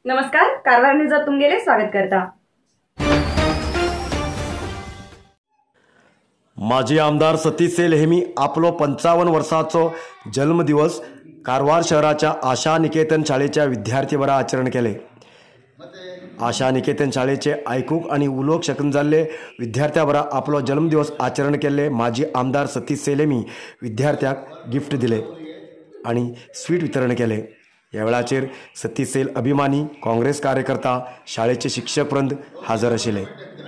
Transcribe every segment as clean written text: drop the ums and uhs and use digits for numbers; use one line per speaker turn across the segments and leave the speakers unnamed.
नमस्कार, कारवार न्यूजात तुमगेले स्वागत करता।
माजी आमदार सतीश सेल हेमी आपलो 55 वर्साचो जन्मदिवस कारवार शहराच्या आशा निकेतन शाळेच्या विद्यार्थी बरा आचरण केले। आशा निकेतन शाळेचे आयकूक आणि उलोवंक शकना जाल्ले विद्यार्थ्यां बरा आपलो जन्मदिवस आचरण केले। माजी आमदार सतीश सेल हेमी विद्यार्थ्यांक गिफ्ट दिले आणि स्वीट वितरण केले। या वेळाचेर सतीश सेल अभिमानी, काँग्रेस कार्यकर्ता, शाळेचे शिक्षक वृंद हाजर आशिल्ले।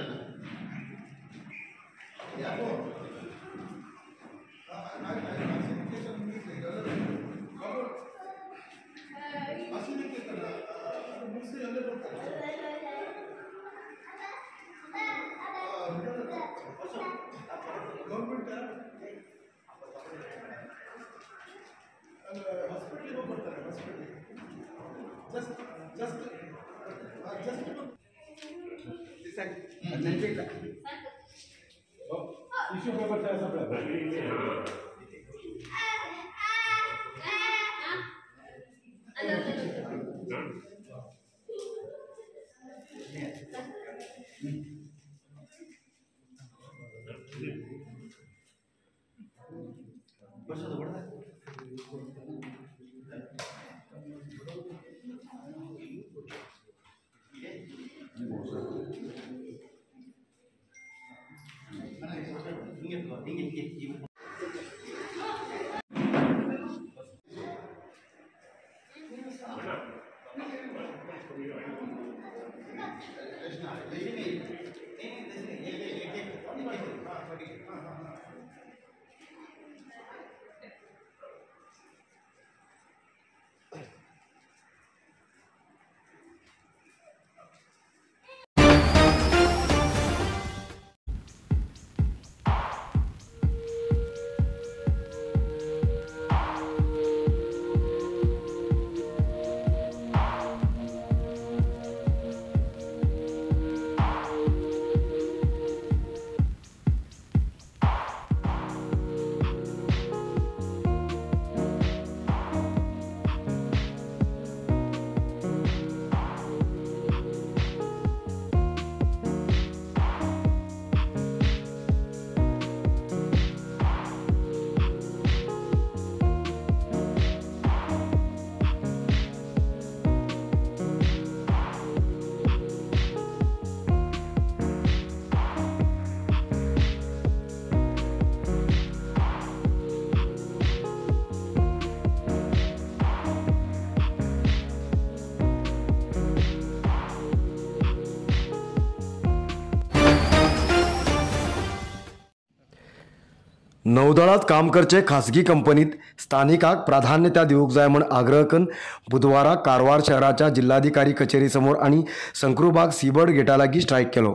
नौदळात काम करचे खासगी कंपनीत स्थानिकाक प्राधान्यता दिवूंक जाय म्हण आग्रह करून बुधवारा कारवार शहराच्या जिल्हाधिकारी कचेरी समोर आणि संक्रूबाग सीबर्ड गेटा लागीं स्ट्रायक केलो।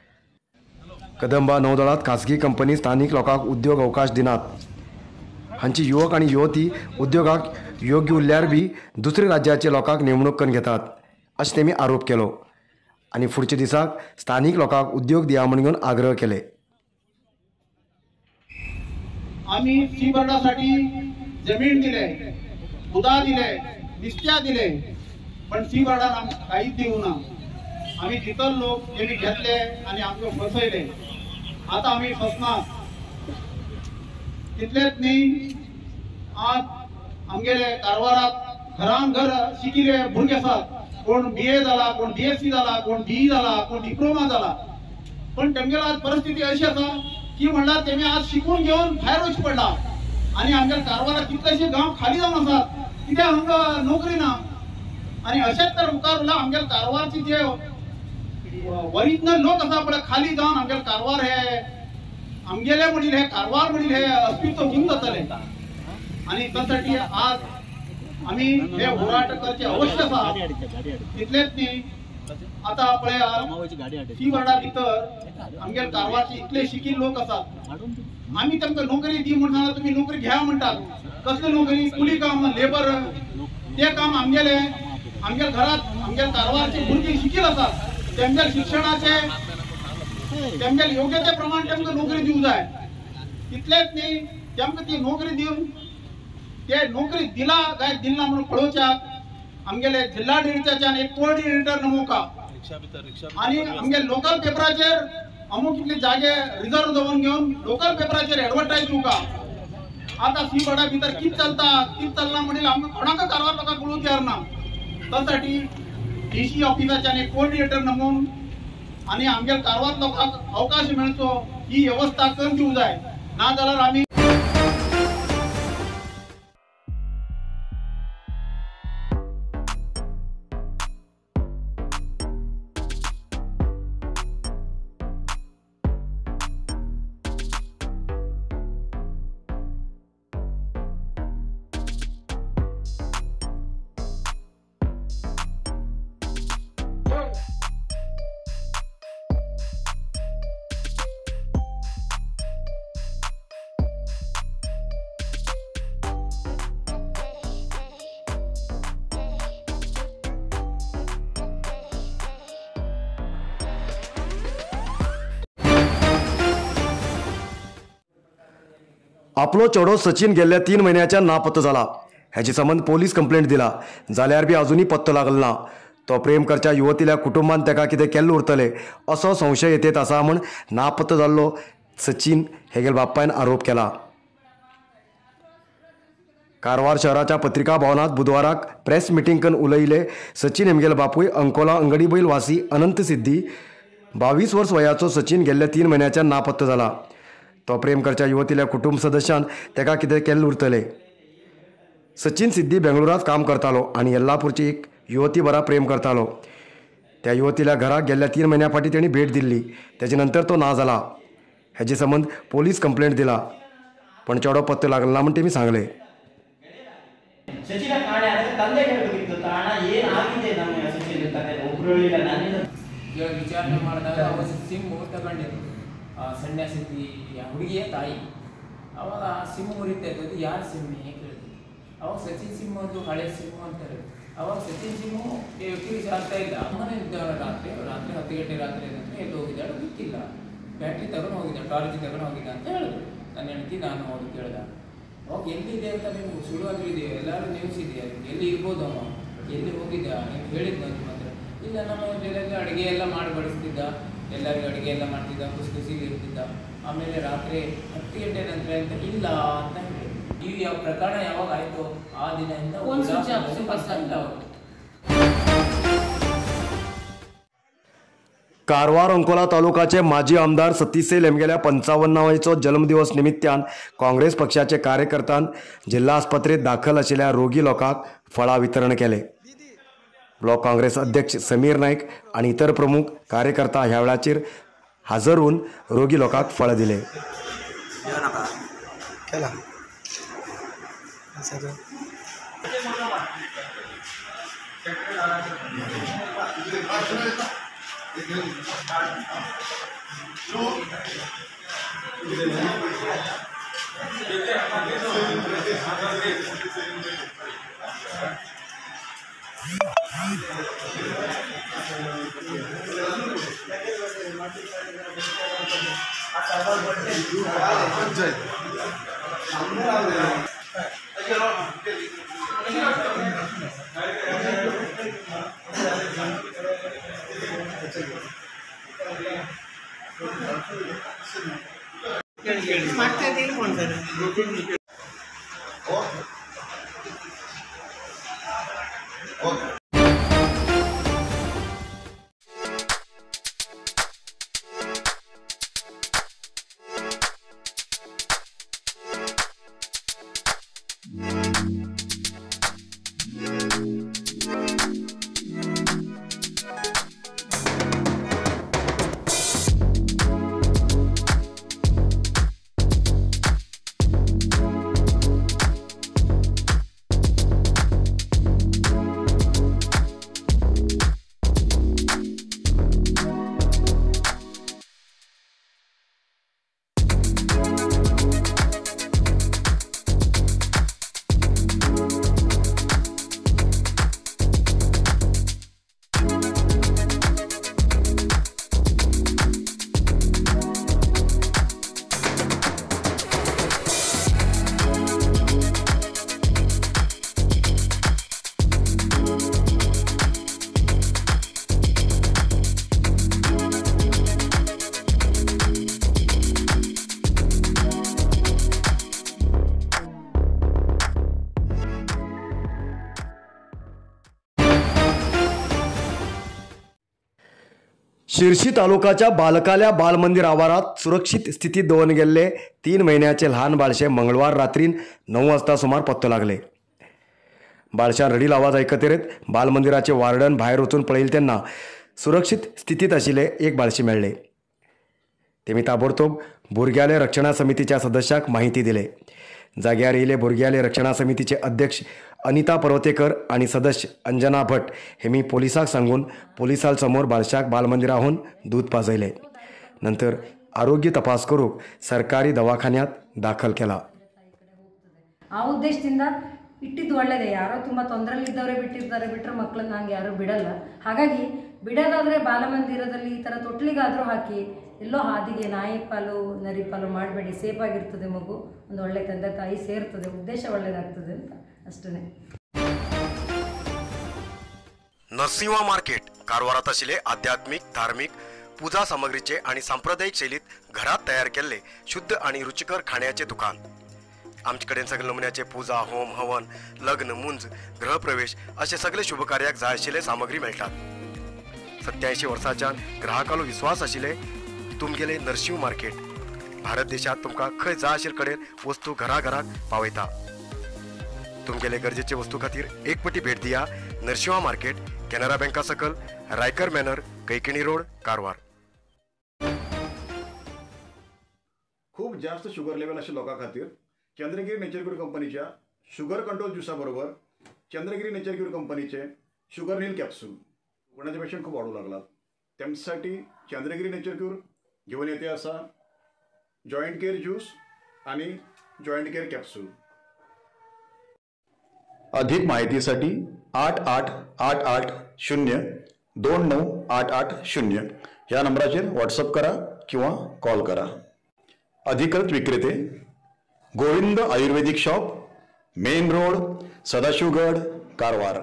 कदंबा नौदळात खासगी कंपनी स्थानिक लोकांक उद्योग अवकाश दिनात। हांची युवक आणि युवती उद्योगाक योग्य उरल्यार बी दुसऱ्या राज्याचे लोकांक नेमणूक करून घेतात अशें तेमी आरोप केलो आणि फुडच्या दिसाक स्थानिक लोकांक उद्योग दिया म्हण घेवन आग्रह केले।
आम्ही सीबर्डासाठी जमीन दिले, उदा दिले, दिस्त्या दिले, पण सीबर्डान काहीच देऊ ना। आम्ही तिथं लोक त्यांनी घेतले आणि आमचे फसयले। आता आम्ही फसणार तितलेच न्ही, आज आमगेले कारवारात घरान घर शिकिले भुरगे आसात। कोण BA जाला, कोण BSc जाला, कोण BE जाला, कोण डिप्लोमा जाला, पण तेमगेली आज परिस्थिती अशी आसा की म्हणला तेमी आज शिकून घेऊन भायर वचचे पडला आणि आमच्या कारवारात कितलेशे गांव खाली जावन आसात कित्याक हांगा नोकरी ना। आणि अशेंच तर मुखार उरला आमच्या कारवारचे जे ओरिजिनल लोक आसा पळय खाली जावन आमच्या कारवार हे आमगेले म्हणील हे कारवार म्हणील हे अस्तित्व घेऊन जातले। आणि त्यासाठी आज आम्ही हे होराट करचे अवश्य आसा। तितलेच न्ही, आता पळय सीबर्डा भितर आमगेले कारवारचे इतले शिकिल लोक आसात, आम्ही तांकां नोकरी दी म्हणटा तुम्ही नोकरी घ्या म्हणटात। कसली नोकरी? कुली काम, लेबर, ते काम आमगेले घरात आमगेले कारवारचे भुरगे शिकिल आसात, तेंच्या शिक्षणाचे तेंच्या योग्यते प्रमाण तेंकां नोकरी दिवंक जाय। तितलेच न्ही, तेंकां ती नोकरी दिवन ते नोकरी दिला काय दिना म्हणून पळोवच्याक आमगेले जिल्हाधिकाऱ्याच्यान एक कोऑर्डिनेटर नमुका आणि आमगे लोकल पेपराचेर अमुक कितले जागे रिझर्व दवरून घेवन लोकल पेपराचेर ॲडव्हर्टायज दिवका आता सी बडा भितर कित चलना म्हणील आमकां कोणाक कारवार लोकांक कळूंक येना त्यासाठी डीसी ऑफिसाच्यान एक कोऑर्डिनेटर नमून आणि आमगे कारवार लोकांक अवकाश मेळचो ही व्यवस्था करून दिवंक जाय ना जाल्यार आमी
आपलो चेडो सचिन गेल्ल्या 3 महिन्याच्या नापत्ता झाला. ह्याची संबंध पोलीस कंप्लेंट दिला जाल्यार बी अजूनही पत्तो लागलो ना. तो प्रेम करच्या युवतील्या कुटुंबान ताका कितें केल्लें उरतलें असो संशय येत आसा म्हण नापत्ता जाल्लो सचिन हेगेल बापायन आरोप केला. कारवार शहराच्या पत्रिका भवनात बुधवाराक प्रेस मिटींग करून उलयले सचिन हेमगेल बापूय अंकोला अंगडी बैल वासी अनंत सिद्धी. 22 वर्स वयाचो सचिन गेल्ल्या 3 महिन्याच्या नापत्ता झाला. तो प्रेम करच्या युवतील्या कुटुंब सदस्यान ताका कितें केल्लें उरतलें. सचिन सिद्धी बेंगळुरात काम करतालो आणि येल्लापूरची एक युवती बरा प्रेम करतालो. त्या युवतील्या घराक गेल्ल्या 3 महिन्या फाटी तेणी भेट दिल्ली. तेजे नंतर तो ना जाला. हेजे संबंध पोलीस कंप्लेंट दिला पण चेडो पत्तो लागला ना म्हण तेमी सांगले.
ಸಚಿನ ಕಾಣೆ ಅದಕ್ಕೆ ತಂದೆ ಹೇಳಬೇಕಿತ್ತು ಕಾರಣ ಏನಾಗಿದೆ ನಮ್ಮ ಸಚಿನ್ ತಂದೆ ಒಬ್ಬರಳಿಲ್ಲ ನಾನು
ಇವಾಗ ವಿಚಾರಣೆ ಮಾಡಿದಾಗ ಅವ ಸಿಮ್ ತಗೊಂಡಿದ್ದು ಸನ್ಯಾಸಿತಿ ಹುಡುಗಿಯ ತಾಯಿ ಅವಾಗ ಸಿಮ್ ಮುರಿತಾ ಇದ್ದದ್ದು ಯಾರು ಸಿಮ್ ಕೇಳಿದ್ರು. ಅವಾಗ ಸಚಿನ್ ಸಿಮ್ ಒಂದು ಹಳೆ ಸಿಮ್ ಅಂತಾರೆ. ಅವಾಗ ಸಚಿನ್ ಸಿಮ್ಮು ಯೂಸ್ ಆಗ್ತಾ ಇಲ್ಲ. ಅಮ್ಮನೇ ಇದ್ದವರ ರಾತ್ರಿ 10 ಗಂಟೆ ರಾತ್ರಿ ಏನಂದ್ರೆ ಎಲ್ಲಿ ಹೋಗಿದ್ದಾಳೆ ಗೊತ್ತಿಲ್ಲ. ಬ್ಯಾಟ್ರಿ ತಗೊಂಡು ಹೋಗಿದ್ದ ಟಾರ್ಚ್ ತಗೊಂಡು ಹೋಗಿದ್ದ ಅಂತ ಹೇಳಿದ್ರು. ನನ್ನ ಹೆಂಡತಿ ನಾನು ಹೋಗಿ ಕೇಳಿದ ಅವಾಗ ಎಲ್ಲಿದೆ ಅಂತ ನೀವು ಸುಳುವಾಗಿದೆಯೋ ಎಲ್ಲರೂ ನ್ಯೂಸ್ ಇದೆಯಾ ಎಲ್ಲಿ ಇರ್ಬೋದು ಅವ ಎಲ್ಲಿ ಹೋಗಿದ್ದ ನೀವು ಹೇಳಿದ್ದು ಅಂತ ಮಾತ್ರ ಇಲ್ಲ ನಮ್ಮ ಮನೆಯಲ್ಲಿ ಅಡುಗೆ ಎಲ್ಲ ಮಾಡಿ ಬಡಿಸ್ತಿದ್ದ ಎಲ್ಲರಿಗೂ ಅಡುಗೆ ಎಲ್ಲ ಮಾಡ್ತಿದ್ದ ಕುಸಿಲಿ ಇರ್ತಿದ್ದ. ಆಮೇಲೆ ರಾತ್ರಿ 10 ಗಂಟೆ ನಂತರ ಅಂತ ಇಲ್ಲ ಅಂತ ಹೇಳಿದ್ರು. ಈ ಯಾವ ಪ್ರಕರಣ ಯಾವಾಗ ಆಯಿತು ಆ ದಿನದಿಂದ
कारवार अंकोला तालुकाचे माजी आमदार सतीसेल हेमगेल्या 55वाचो जन्मदिवस निमित्यान काँग्रेस पक्षाचे कार्यकर्त्यान जिल्हा आस्पत्रेत दाखल आशिल्ल्या रोगी लोकांक फळां वितरण केले. ब्लॉक काँग्रेस अध्यक्ष समीर नाईक आणि इतर प्रमुख कार्यकर्ता ह्या वेळाचेर हजर होऊन रोगी लोकांक फळां दिले. शिरशी तालुकाच्या बालकाल्या बालमंदिर आवारात सुरक्षित स्थितीत दवरून गेल्ले 3 महिन्याचे लहान बाळशे मंगळवार रात्रीन 9 वाजता सुमार पत्तो लागले. बाळशान रडील आवाज आयकतरेत बालमंदिराचे वार्डन भायर वचून पळयले तेन्ना सुरक्षित स्थितीत आशिल्ले एक बाळशे मेळ्ळे. तेमी ताबडतोब भुरग्याले रक्षणा समितीच्या सदस्याक माहिती दिले. जाग्यार येयले भुरग्याले रक्षणा समितीचे अध्यक्ष अनिता पर्वतेकर आणि सदस्य अंजना भट हेमी पोलिसांक सांगून पोलिसां समोर बाळशाक बालमंदिराहून दूध पाजयले. नंतर आरोग्य तपास करूक सरकारी दवाखान्यात दाखल केला.
ಆ ಉದ್ದೇಶದಿಂದ ಇಟ್ಟಿದ್ದು ಒಳ್ಳೆಯದೇ. ಯಾರೋ ತುಂಬ ತೊಂದರೆಯಲ್ಲಿದ್ದವರೇ ಬಿಟ್ಟರೆ ಮಕ್ಕಳನ್ನ ಹಂಗೆ ಯಾರೂ ಬಿಡಲ್ಲ. ಹಾಗಾಗಿ ಬಿಡೋದಾದರೆ ಬಾಲಮಂದಿರದಲ್ಲಿ ಈ ಥರ ತೊಟ್ಲಿಗಾದರೂ ಹಾಕಿ ಎಲ್ಲೋ ಹಾದಿಗೆ ನಾಯಿ ಪಾಲು ನರಿ ಪಾಲು ಮಾಡಬೇಡಿ. ಸೇಫಾಗಿರ್ತದೆ ಮಗು, ಒಂದು ಒಳ್ಳೆ ತಂದೆ ತಾಯಿ ಸೇರ್ತದೆ, ಉದ್ದೇಶ ಒಳ್ಳೆಯದಾಗ್ತದೆ ಅಂತ ಅಷ್ಟೇ.
नरसिंवा मार्केट कारवारात आशिल्ले आध्यात्मिक धार्मिक पूजा सामग्रीचे आणि सांप्रदायिक शैलीत घरात तयार केल्ले शुद्ध आणि रुचिकर खाण्याचे दुकान. आमचे कडेन सगळे नमुन्याचे पूजा होम हवन लग्न मुंज गृहप्रवेश असे सगळे शुभ कार्याक जाय आशिल्ले सामग्री मेळटात. 87 वर्साच्या ग्राहकालो विश्वास आशिल्ले तुमगेले नरसिंव मार्केट. भारत देशात तुमकां खंय जाय आशिल्ले कडेन वस्तू घराघराक पावयता. तुमगेले गरजेचे वस्तू खातीर एक पटी भेट दिया. नरसिंवा मार्केट, कॅनरा बँका सकल, रायकर मॅनर, कैकिणी रोड, कारवार.
खूप जास्त शुगर लेवल अशा लोकां खातीर चंद्रगिरी नेचर क्यूर कंपनीच्या शुगर कंट्रोल ज्युसा बरोबर चंद्रगिरी नेचर क्यूर कंपनीचे शुगर नील कॅप्सूल कोणाचे पेशंट खूप वाढू लागला. त्यांच्यासाठी चंद्रगिरी नेचर क्यूर घेऊन येते असा जॉईंट केअर ज्यूस आणि जॉईंट केअर कॅप्सूल. अधिक माहितीसाठी 8888029880 या नंबराचेर व्हॉट्सअप करा किंवा कॉल करा. अधिकृत विक्रेते Govind ayurvedic shop, main road, Sadashivgad, Karwar.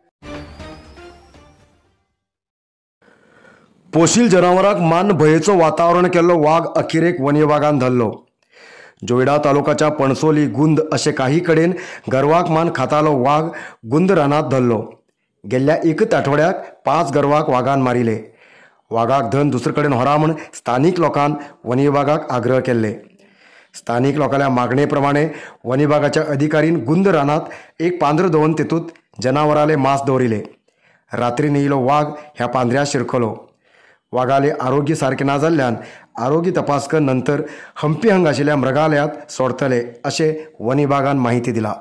पोशील जनावरांक मान भयेचो वातावरण केल्लो वाघ अखेरेक वन्य विभागान धरलो. जोयडा तालुक्याच्या पणसोली गुंद अशे काही कडेन गरवाक मान खातालो वाघ गुंद रानात धरलो. गेल्ल्या एकच आठवड्याक 5 गरवाक वाघान मारिले. वाघाक धन दुसरे कडेन व्हरा म्हण स्थानीक लोकांन वन्य विभागाक आग्रह केल्ले. स्थानीक लोकांच्या मागणे प्रमाणे वन्य विभागाच्या अधिकारीन गुंद रानात एक पांढर दवरून तेतूंत जनावराले मांस दवरिले. रात्री येयलो वाघ ह्या पांढऱ्या शिरकलो. वाघाले आरोग्य सारखे ना जाल्ल्यान आरोग्य तपासकर नंतर हंपी हांगा आशिल्ल्या मृगालयात सोडतले अशें वन्य विभागान माहिती दिला.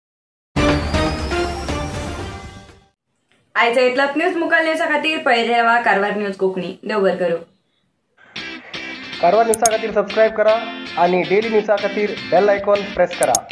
आयचा इतलाच न्यूज मुखाल न्यूजा खातीर पळयत रावा कारवार न्यूज कोंकणी. देव बरें करूं.
कारवार न्यूजा खातीर सबस्क्राईब करा आणि डेली न्यूजा खातीर बेल आयकॉन प्रेस करा.